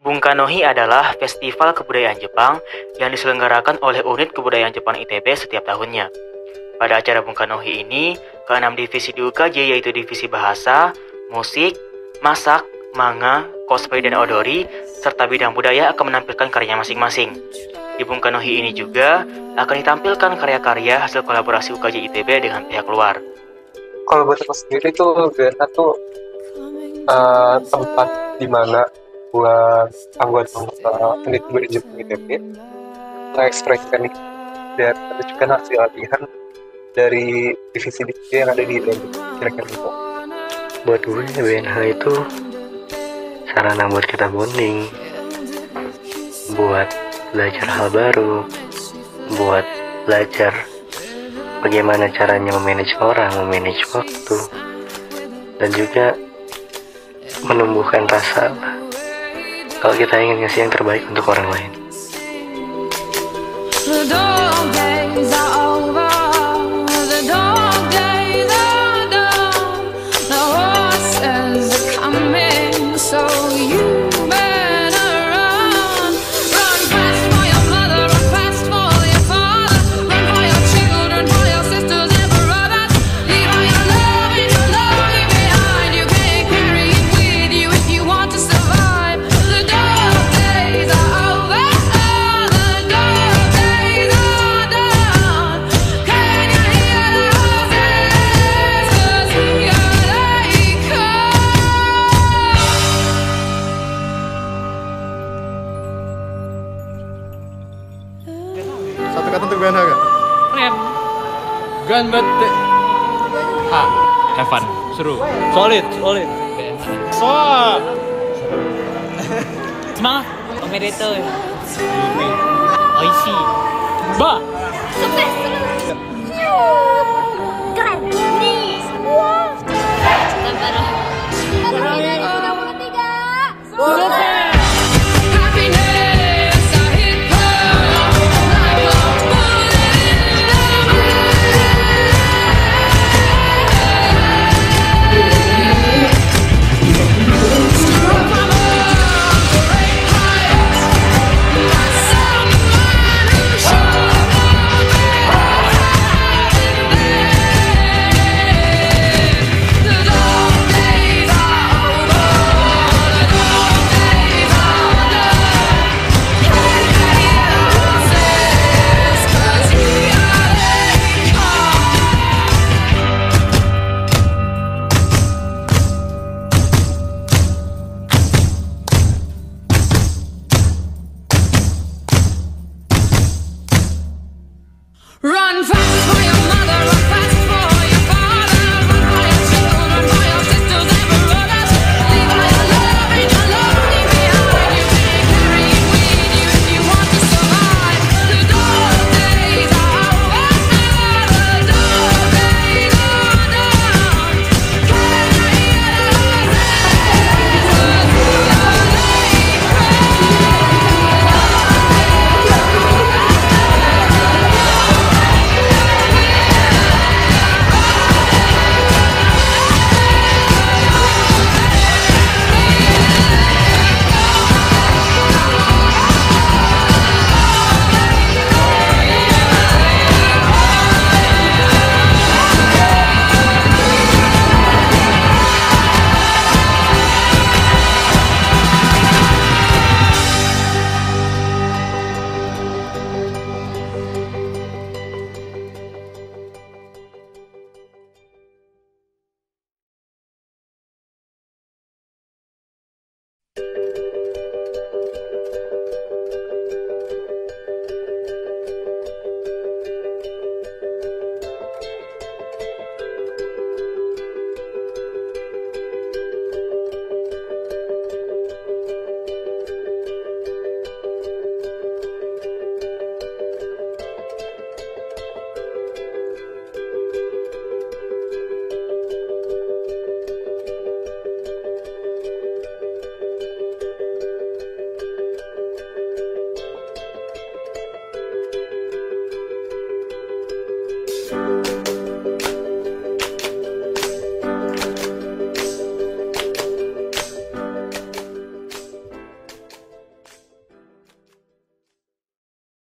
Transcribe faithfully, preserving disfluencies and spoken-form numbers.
Bungkanohi adalah festival kebudayaan Jepang yang diselenggarakan oleh Unit Kebudayaan Jepang I T B setiap tahunnya. Pada acara Bungkanohi ini, keenam divisi diukaji yaitu divisi bahasa, musik, masak, manga, cosplay, dan odori, serta bidang budaya akan menampilkan karya masing-masing. Di Bungkanohi ini juga akan ditampilkan karya-karya hasil kolaborasi U K J I T B dengan pihak luar. Kalau buat aku sendiri tuh B N H tuh uh, tempat dimana buat anggota unit kebudayaan Jepang I T B mengekspresikan dan menunjukkan hasil latihan dari divisi-divisi yang ada di I T B. Kira-kira itu. Buat gue B N H itu sarana buat kita bonding, buat belajar hal baru, buat belajar bagaimana caranya memanage orang, memanage waktu, dan juga menumbuhkan rasa kalau kita ingin ngasih yang terbaik untuk orang lain. Satu kata untuk B N H gak? Keren. Ganbate. H. Have fun. Seru. Solid, solid. So. Semangat. Omedetou. Oishi. Ba. Sukses.